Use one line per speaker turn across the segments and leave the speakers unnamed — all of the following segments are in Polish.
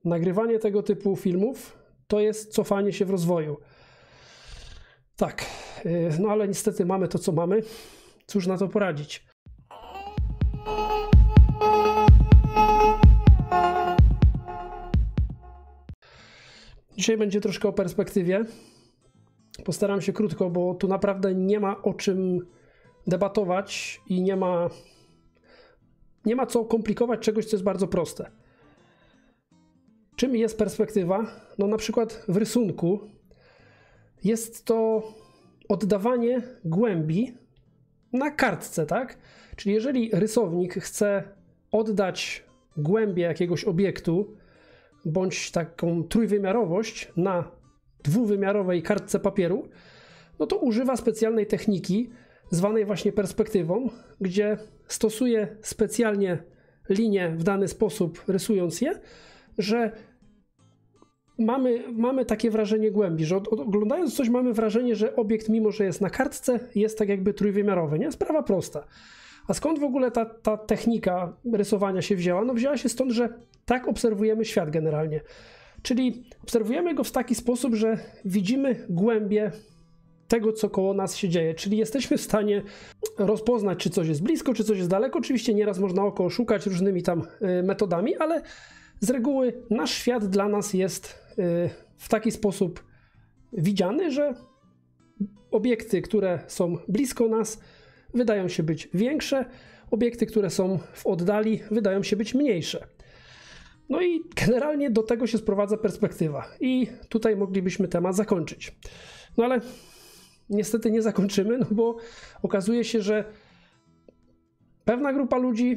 nagrywanie tego typu filmów to jest cofanie się w rozwoju. Tak, no ale niestety mamy to, co mamy. Cóż na to poradzić? Dzisiaj będzie troszkę o perspektywie. Postaram się krótko, bo tu naprawdę nie ma o czym debatować i nie ma co komplikować czegoś, co jest bardzo proste. Czym jest perspektywa? No na przykład w rysunku jest to oddawanie głębi na kartce, tak? Czyli jeżeli rysownik chce oddać głębię jakiegoś obiektu bądź taką trójwymiarowość na dwuwymiarowej kartce papieru, no to używa specjalnej techniki zwanej właśnie perspektywą, gdzie stosuje specjalnie linie w dany sposób, rysując je, że mamy takie wrażenie głębi, że oglądając coś mamy wrażenie, że obiekt, mimo że jest na kartce, jest tak jakby trójwymiarowy, nie? Sprawa prosta. A skąd w ogóle ta technika rysowania się wzięła? No wzięła się stąd, że tak obserwujemy świat generalnie. Czyli obserwujemy go w taki sposób, że widzimy głębię tego, co koło nas się dzieje. Czyli jesteśmy w stanie rozpoznać, czy coś jest blisko, czy coś jest daleko. Oczywiście nieraz można oko oszukać różnymi tam metodami, ale z reguły nasz świat dla nas jest w taki sposób widziany, że obiekty, które są blisko nas, wydają się być większe, obiekty, które są w oddali, wydają się być mniejsze. No i generalnie do tego się sprowadza perspektywa. I tutaj moglibyśmy temat zakończyć. No ale niestety nie zakończymy, no bo okazuje się, że pewna grupa ludzi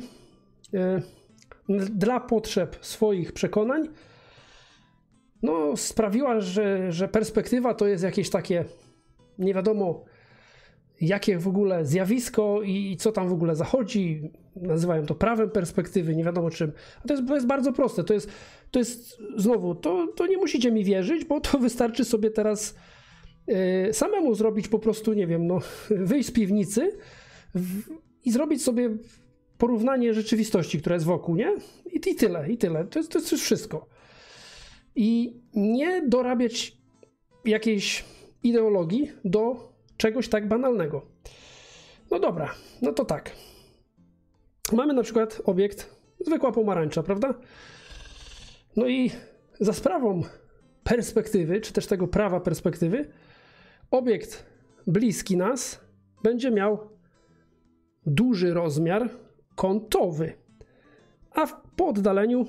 dla potrzeb swoich przekonań no, sprawiła, że perspektywa to jest jakieś takie nie wiadomo jakie w ogóle zjawisko i co tam w ogóle zachodzi. Nazywają to prawem perspektywy, nie wiadomo czym. A to jest bardzo proste. To jest znowu, to nie musicie mi wierzyć, bo to wystarczy sobie teraz samemu zrobić po prostu, nie wiem, no, wyjść z piwnicy i zrobić sobie porównanie rzeczywistości, która jest wokół, nie? I tyle. To jest już wszystko. I nie dorabiać jakiejś ideologii do czegoś tak banalnego. No dobra, no to tak. Mamy na przykład obiekt, zwykła pomarańcza, prawda? No i za sprawą perspektywy, czy też tego prawa perspektywy, obiekt bliski nas będzie miał duży rozmiar kątowy, a po oddaleniu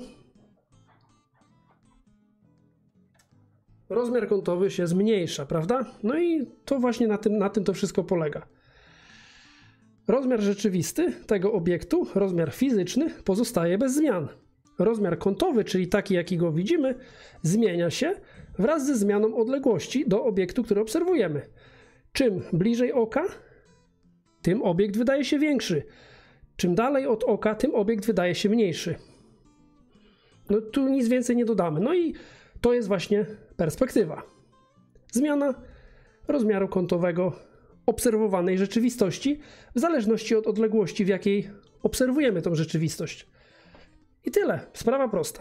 rozmiar kątowy się zmniejsza, prawda? No i to właśnie na tym to wszystko polega. Rozmiar rzeczywisty tego obiektu, rozmiar fizyczny, pozostaje bez zmian. Rozmiar kątowy, czyli taki, jaki go widzimy, zmienia się wraz ze zmianą odległości do obiektu, który obserwujemy. Czym bliżej oka, tym obiekt wydaje się większy. Czym dalej od oka, tym obiekt wydaje się mniejszy. No tu nic więcej nie dodamy. No i to jest właśnie perspektywa. Zmiana rozmiaru kątowego obserwowanej rzeczywistości w zależności od odległości, w jakiej obserwujemy tą rzeczywistość. I tyle. Sprawa prosta.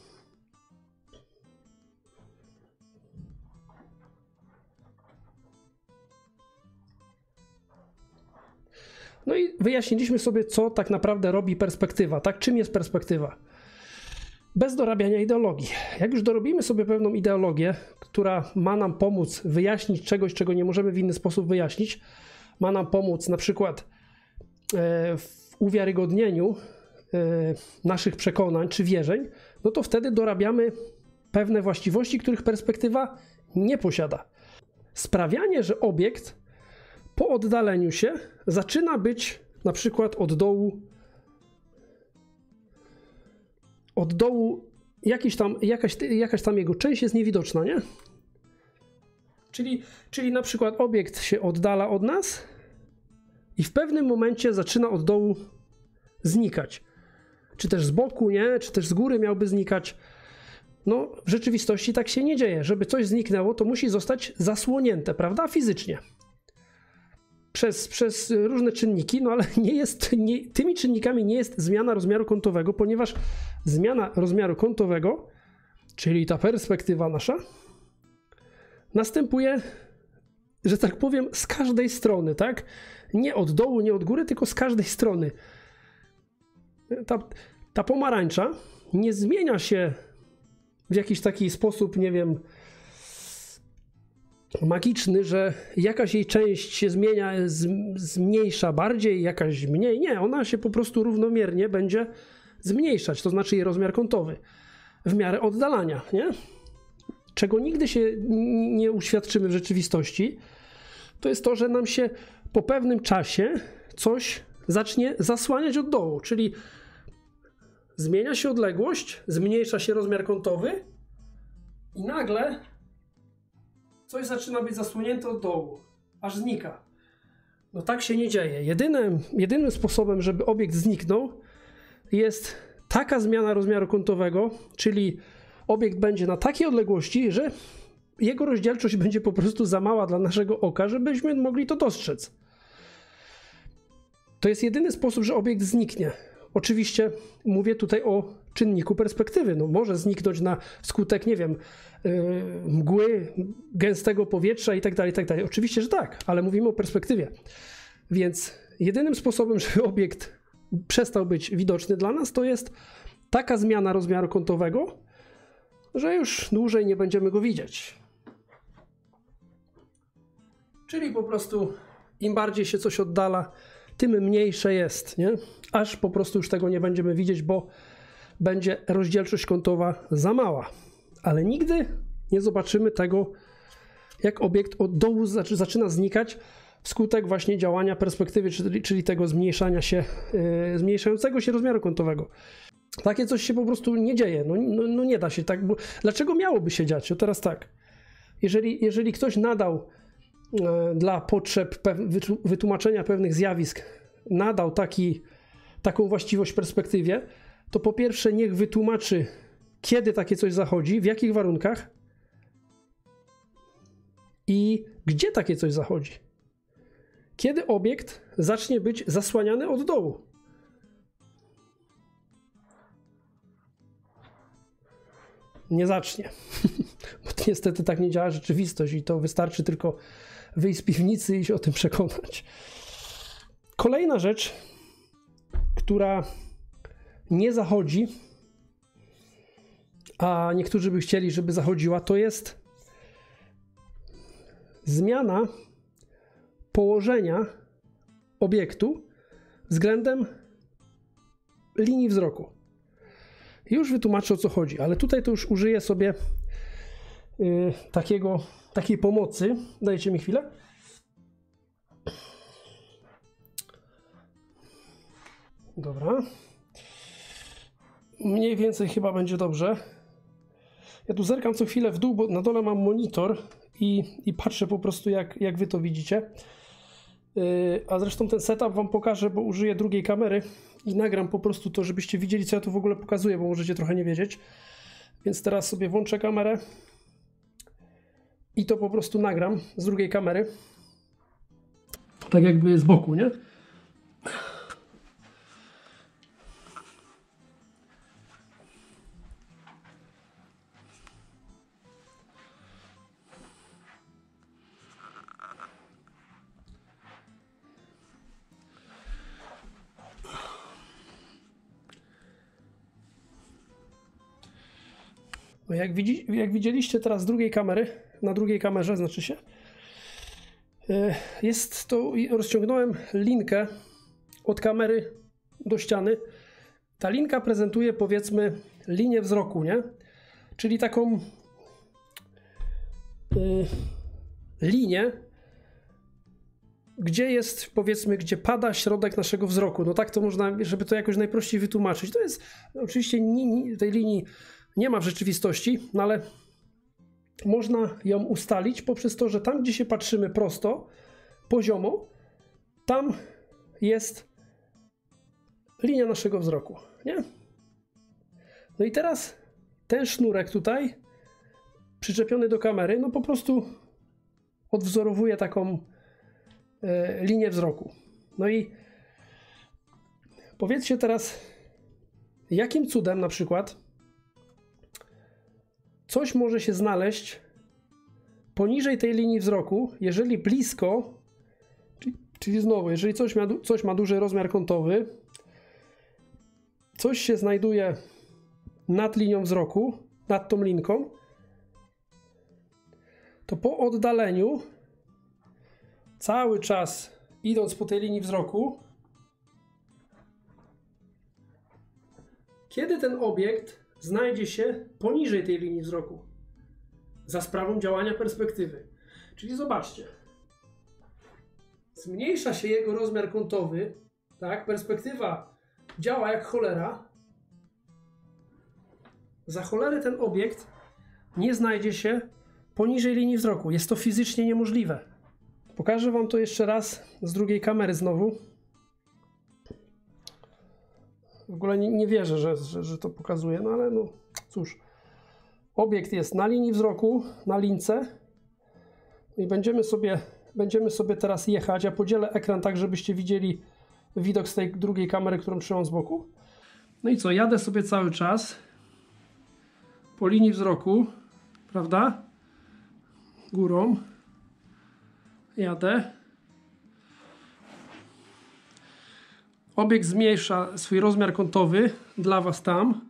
No i wyjaśniliśmy sobie, co tak naprawdę robi perspektywa. Tak? Czym jest perspektywa? Bez dorabiania ideologii. Jak już dorobimy sobie pewną ideologię, która ma nam pomóc wyjaśnić czegoś, czego nie możemy w inny sposób wyjaśnić, ma nam pomóc na przykład w uwiarygodnieniu naszych przekonań czy wierzeń, no to wtedy dorabiamy pewne właściwości, których perspektywa nie posiada. Sprawianie, że obiekt po oddaleniu się zaczyna być na przykład od dołu jakaś tam jego część jest niewidoczna, nie? Czyli na przykład obiekt się oddala od nas i w pewnym momencie zaczyna od dołu znikać. Czy też z boku, nie? Czy też z góry miałby znikać. No w rzeczywistości tak się nie dzieje. Żeby coś zniknęło, to musi zostać zasłonięte, prawda? Fizycznie. Przez różne czynniki, no ale tymi czynnikami nie jest zmiana rozmiaru kątowego, ponieważ zmiana rozmiaru kątowego czyli ta perspektywa nasza, następuje, że tak powiem, z każdej strony, tak? Nie od dołu, nie od góry, tylko z każdej strony. Ta pomarańcza nie zmienia się w jakiś taki sposób, nie wiem, magiczny, że jakaś jej część się zmienia, zmniejsza bardziej, jakaś mniej. Nie, ona się po prostu równomiernie będzie zmniejszać, to znaczy jej rozmiar kątowy w miarę oddalania, nie? Czego nigdy się nie uświadczymy w rzeczywistości, to jest to, że nam się po pewnym czasie coś zacznie zasłaniać od dołu, czyli zmienia się odległość, zmniejsza się rozmiar kątowy i nagle coś zaczyna być zasłonięte od dołu, aż znika. No tak się nie dzieje. Jedynym sposobem, żeby obiekt zniknął, jest taka zmiana rozmiaru kątowego, czyli obiekt będzie na takiej odległości, że jego rozdzielczość będzie po prostu za mała dla naszego oka, żebyśmy mogli to dostrzec. To jest jedyny sposób, że obiekt zniknie. Oczywiście mówię tutaj o czynniku perspektywy. No może zniknąć na skutek, nie wiem, mgły, gęstego powietrza i tak dalej, i tak dalej. Oczywiście, że tak, ale mówimy o perspektywie. Więc jedynym sposobem, żeby obiekt przestał być widoczny dla nas, to jest taka zmiana rozmiaru kątowego, że już dłużej nie będziemy go widzieć. Czyli po prostu im bardziej się coś oddala, tym mniejsze jest, nie? Aż po prostu już tego nie będziemy widzieć, bo będzie rozdzielczość kątowa za mała. Ale nigdy nie zobaczymy tego, jak obiekt od dołu zaczyna znikać wskutek właśnie działania perspektywy, czyli tego zmniejszającego się rozmiaru kątowego. Takie coś się po prostu nie dzieje. No nie da się tak. Bo dlaczego miałoby się dziać? O teraz tak. Jeżeli ktoś nadał dla potrzeb wytłumaczenia pewnych zjawisk, nadał taką właściwość perspektywie, to po pierwsze niech wytłumaczy, kiedy takie coś zachodzi, w jakich warunkach i gdzie takie coś zachodzi. Kiedy obiekt zacznie być zasłaniany od dołu. Nie zacznie. Bo niestety tak nie działa rzeczywistość i to wystarczy tylko wyjść z piwnicy i się o tym przekonać. Kolejna rzecz, która nie zachodzi, a niektórzy by chcieli, żeby zachodziła, to jest zmiana położenia obiektu względem linii wzroku. Już wytłumaczę, o co chodzi, ale tutaj to już użyję sobie takiej pomocy. Dajcie mi chwilę. Dobra. Mniej więcej chyba będzie dobrze. Ja tu zerkam co chwilę w dół, bo na dole mam monitor i patrzę po prostu, jak wy to widzicie. A zresztą ten setup wam pokażę, bo użyję drugiej kamery i nagram po prostu to, żebyście widzieli, co ja tu w ogóle pokazuję, bo możecie trochę nie wiedzieć. Więc teraz sobie włączę kamerę i to po prostu nagram z drugiej kamery. Tak jakby z boku, nie? No jak widzieliście teraz z drugiej kamery, na drugiej kamerze znaczy się, jest to, rozciągnąłem linkę od kamery do ściany. Ta linka prezentuje, powiedzmy, linię wzroku, nie? Czyli taką linię, gdzie jest, powiedzmy, gdzie pada środek naszego wzroku. No tak to można, żeby to jakoś najprościej wytłumaczyć. To jest, oczywiście tej linii nie ma w rzeczywistości, no ale można ją ustalić poprzez to, że tam, gdzie się patrzymy prosto, poziomo, tam jest linia naszego wzroku, nie? No i teraz ten sznurek tutaj, przyczepiony do kamery, no po prostu odwzorowuje taką linię wzroku. No i powiedzcie teraz, jakim cudem na przykład coś może się znaleźć poniżej tej linii wzroku, jeżeli blisko, czyli znowu, jeżeli coś ma duży rozmiar kątowy, coś się znajduje nad linią wzroku, nad tą linką, to po oddaleniu, cały czas idąc po tej linii wzroku, kiedy ten obiekt znajdzie się poniżej tej linii wzroku, za sprawą działania perspektywy. Czyli zobaczcie, zmniejsza się jego rozmiar kątowy, tak? Perspektywa działa jak cholera. Za cholerę ten obiekt nie znajdzie się poniżej linii wzroku. Jest to fizycznie niemożliwe. Pokażę wam to jeszcze raz z drugiej kamery znowu. W ogóle nie wierzę, że to pokazuje, no ale no cóż. Obiekt jest na linii wzroku, na lince i będziemy sobie teraz jechać. Ja podzielę ekran tak, żebyście widzieli widok z tej drugiej kamery, którą trzymam z boku. No i co, jadę sobie cały czas po linii wzroku, prawda? Górą. Jadę. Obiekt zmniejsza swój rozmiar kątowy dla was tam,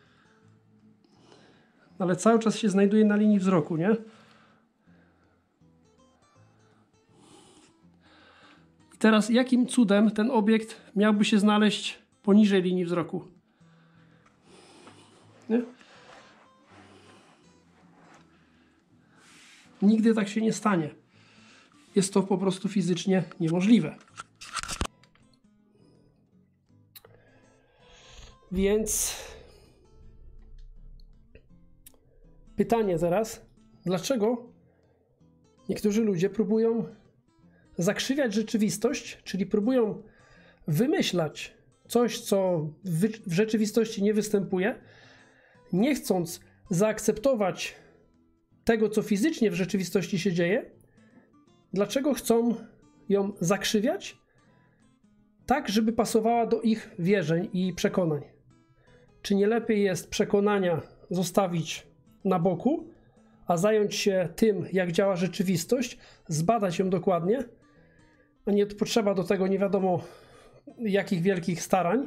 ale cały czas się znajduje na linii wzroku, nie? I teraz jakim cudem ten obiekt miałby się znaleźć poniżej linii wzroku? Nie? Nigdy tak się nie stanie. Jest to po prostu fizycznie niemożliwe. Więc pytanie teraz, dlaczego niektórzy ludzie próbują zakrzywiać rzeczywistość, czyli próbują wymyślać coś, co w rzeczywistości nie występuje, nie chcąc zaakceptować tego, co fizycznie w rzeczywistości się dzieje. Dlaczego chcą ją zakrzywiać? Tak, żeby pasowała do ich wierzeń i przekonań. Czy nie lepiej jest przekonania zostawić na boku, a zająć się tym, jak działa rzeczywistość, zbadać ją dokładnie, a nie potrzeba do tego nie wiadomo jakich wielkich starań?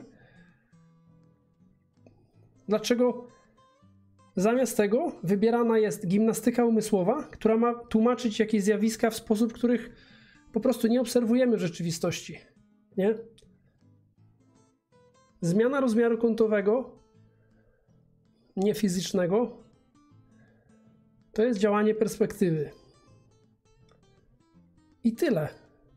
Dlaczego zamiast tego wybierana jest gimnastyka umysłowa, która ma tłumaczyć jakieś zjawiska w sposób, których po prostu nie obserwujemy w rzeczywistości? Nie? Zmiana rozmiaru kątowego, nie fizycznego, to jest działanie perspektywy. I tyle.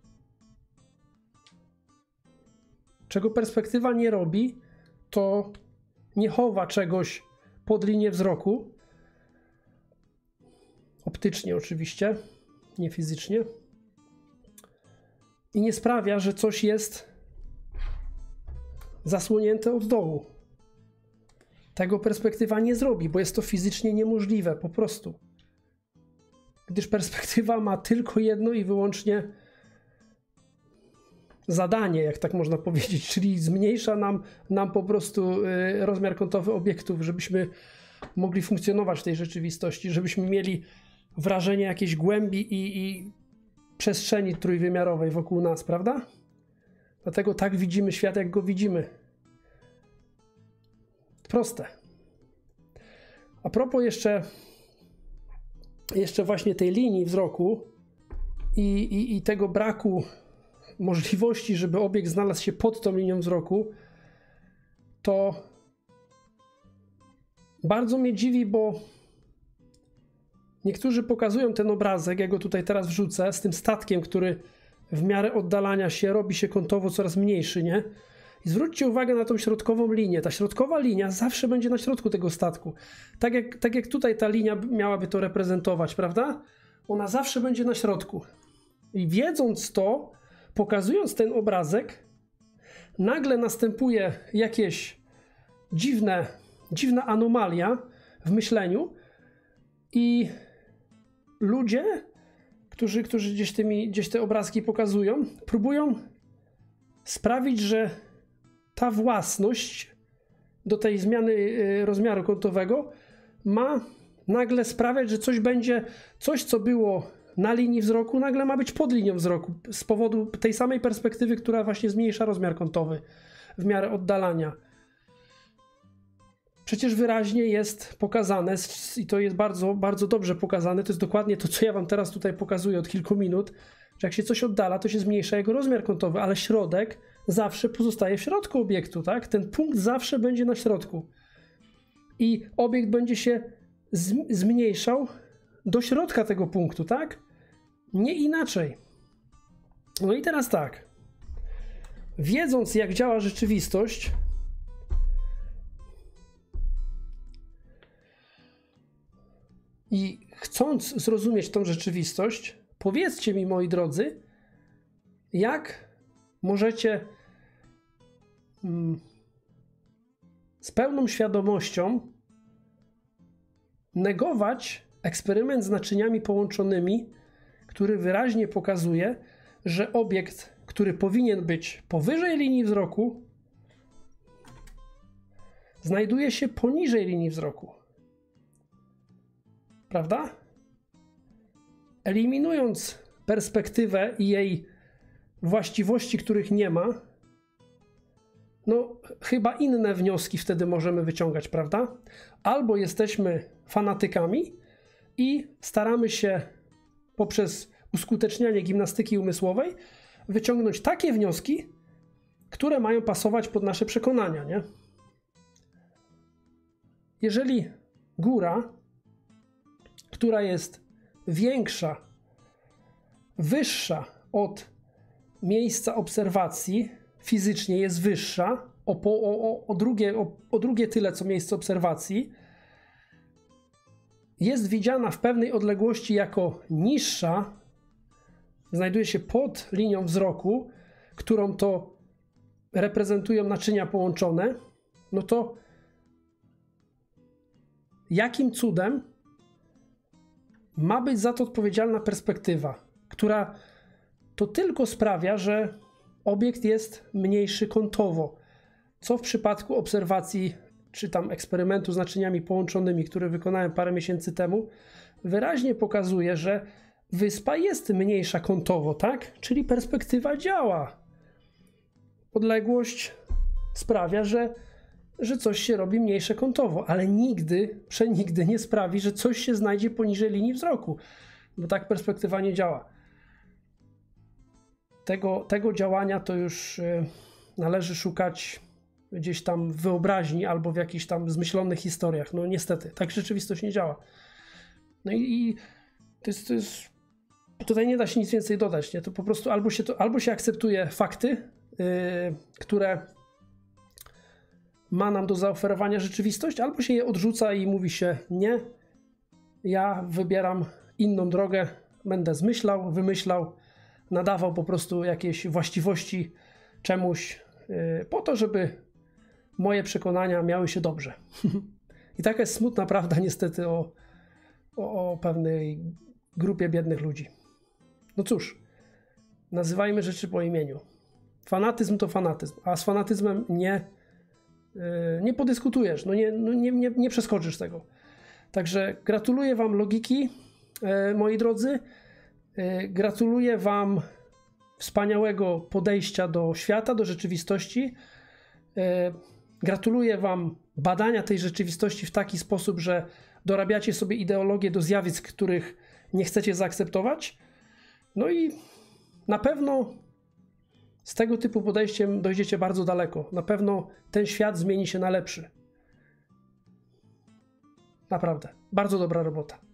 Czego perspektywa nie robi, to nie chowa czegoś pod linię wzroku. Optycznie oczywiście, nie fizycznie. I nie sprawia, że coś jest zasłonięte od dołu. Tego perspektywa nie zrobi, bo jest to fizycznie niemożliwe, po prostu. Gdyż perspektywa ma tylko jedno i wyłącznie zadanie, jak tak można powiedzieć, czyli zmniejsza nam po prostu rozmiar kątowy obiektów, żebyśmy mogli funkcjonować w tej rzeczywistości, żebyśmy mieli wrażenie jakiejś głębi i przestrzeni trójwymiarowej wokół nas, prawda? Dlatego tak widzimy świat, jak go widzimy. Proste. A propos jeszcze właśnie tej linii wzroku i tego braku możliwości, żeby obiekt znalazł się pod tą linią wzroku, to bardzo mnie dziwi, bo niektórzy pokazują ten obrazek, ja go tutaj teraz wrzucę, z tym statkiem, który w miarę oddalania się robi się kątowo coraz mniejszy, nie? I zwróćcie uwagę na tą środkową linię. Ta środkowa linia zawsze będzie na środku tego statku. Tak jak tutaj ta linia miałaby to reprezentować, prawda? Ona zawsze będzie na środku. I wiedząc to, pokazując ten obrazek, nagle następuje jakieś dziwna anomalia w myśleniu i ludzie, którzy gdzieś te obrazki pokazują, próbują sprawić, że ta własność do tej zmiany rozmiaru kątowego ma nagle sprawiać, że coś co było na linii wzroku, nagle ma być pod linią wzroku z powodu tej samej perspektywy, która właśnie zmniejsza rozmiar kątowy w miarę oddalania. Przecież wyraźnie jest pokazane i to jest bardzo, bardzo dobrze pokazane, to jest dokładnie to, co ja wam teraz tutaj pokazuję od kilku minut, że jak się coś oddala, to się zmniejsza jego rozmiar kątowy, ale środek zawsze pozostaje w środku obiektu, tak? Ten punkt zawsze będzie na środku. I obiekt będzie się zmniejszał do środka tego punktu, tak? Nie inaczej. No i teraz tak. Wiedząc, jak działa rzeczywistość, i chcąc zrozumieć tą rzeczywistość, powiedzcie mi, moi drodzy, jak możecie z pełną świadomością negować eksperyment z naczyniami połączonymi, który wyraźnie pokazuje, że obiekt, który powinien być powyżej linii wzroku, znajduje się poniżej linii wzroku. Prawda? Eliminując perspektywę i jej właściwości, których nie ma, no chyba inne wnioski wtedy możemy wyciągać, prawda? Albo jesteśmy fanatykami i staramy się poprzez uskutecznianie gimnastyki umysłowej wyciągnąć takie wnioski, które mają pasować pod nasze przekonania, nie? Jeżeli góra, która jest większa, wyższa od miejsca obserwacji, fizycznie jest wyższa o drugie tyle, co miejsce obserwacji, jest widziana w pewnej odległości jako niższa, znajduje się pod linią wzroku, którą to reprezentują naczynia połączone, no to jakim cudem ma być za to odpowiedzialna perspektywa, która to tylko sprawia, że obiekt jest mniejszy kątowo, co w przypadku obserwacji czy tam eksperymentu z naczyniami połączonymi, który wykonałem parę miesięcy temu, wyraźnie pokazuje, że wyspa jest mniejsza kątowo, tak? Czyli perspektywa działa. Odległość sprawia, że coś się robi mniejsze kątowo, ale nigdy, przenigdy nie sprawi, że coś się znajdzie poniżej linii wzroku, bo tak perspektywa nie działa. Tego działania to już należy szukać gdzieś tam w wyobraźni albo w jakichś tam zmyślonych historiach. No niestety, tak rzeczywistość nie działa. No i to jest tutaj nie da się nic więcej dodać, nie? To po prostu albo się akceptuje fakty, które ma nam do zaoferowania rzeczywistość, albo się je odrzuca i mówi się nie, ja wybieram inną drogę, będę zmyślał, wymyślał, nadawał po prostu jakieś właściwości czemuś po to, żeby moje przekonania miały się dobrze. I taka jest smutna prawda niestety o pewnej grupie biednych ludzi. No cóż, nazywajmy rzeczy po imieniu. Fanatyzm to fanatyzm, a z fanatyzmem nie podyskutujesz, nie przeskoczysz tego. Także gratuluję wam logiki, moi drodzy. Gratuluję wam wspaniałego podejścia do świata, do rzeczywistości. Gratuluję wam badania tej rzeczywistości w taki sposób, że dorabiacie sobie ideologię do zjawisk, których nie chcecie zaakceptować. No i na pewno z tego typu podejściem dojdziecie bardzo daleko. Na pewno ten świat zmieni się na lepszy. Naprawdę. Bardzo dobra robota.